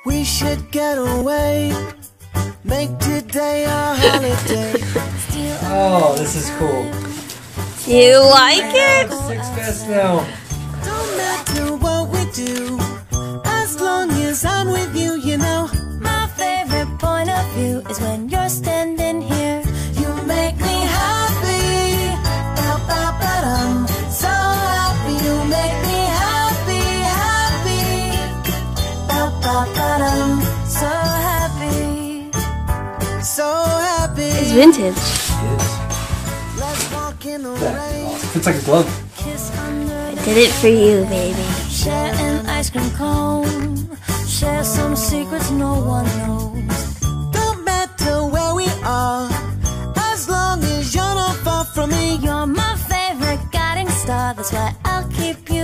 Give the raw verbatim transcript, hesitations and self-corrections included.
We should get away, make today a holiday. Oh, this is cool. You like it? Six Fest now. Don't matter what we do, as long as I'm with you, you know. My favorite point of view is when you're standing here. You make me happy, ba-ba-ba-dum. So happy, you make me happy, happy, ba-ba-ba-dum. So happy. So happy. It's vintage. Let's walk in the That rain. is awesome. It's like a glove. Kiss under the Did it for you, baby. share an ice cream cone. Share some secrets no one knows. Don't matter where we are, as long as you're not far from me. You're my favorite guiding star. That's why I'll keep you